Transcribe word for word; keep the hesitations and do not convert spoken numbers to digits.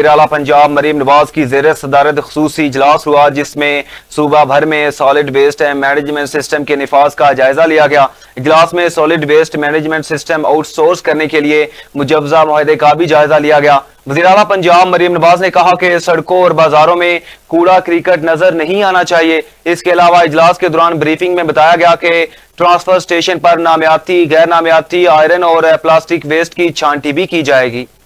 वज़ीर आला पंजाब मरीम नवाज की ज़ेर सदारत ख़ुसूसी इजलास हुआ, जिसमें सूबा भर में सॉलिड वेस्ट मैनेजमेंट सिस्टम के निफाज का जायजा लिया गया। इजलास में solid waste management system outsource करने के लिए मुजव्वज़ा मुआहदे का भी जायजा लिया गया। वज़ीर आला पंजाब मरीम नवाज ने कहा कि सड़कों और बाजारों में कूड़ा क्रिकेट नजर नहीं आना चाहिए। इसके अलावा इजलास के दौरान ब्रीफिंग में बताया गया कि ट्रांसफर स्टेशन पर नामियाती, गैर नामियाती आयरन और प्लास्टिक वेस्ट की छांटी भी की जाएगी।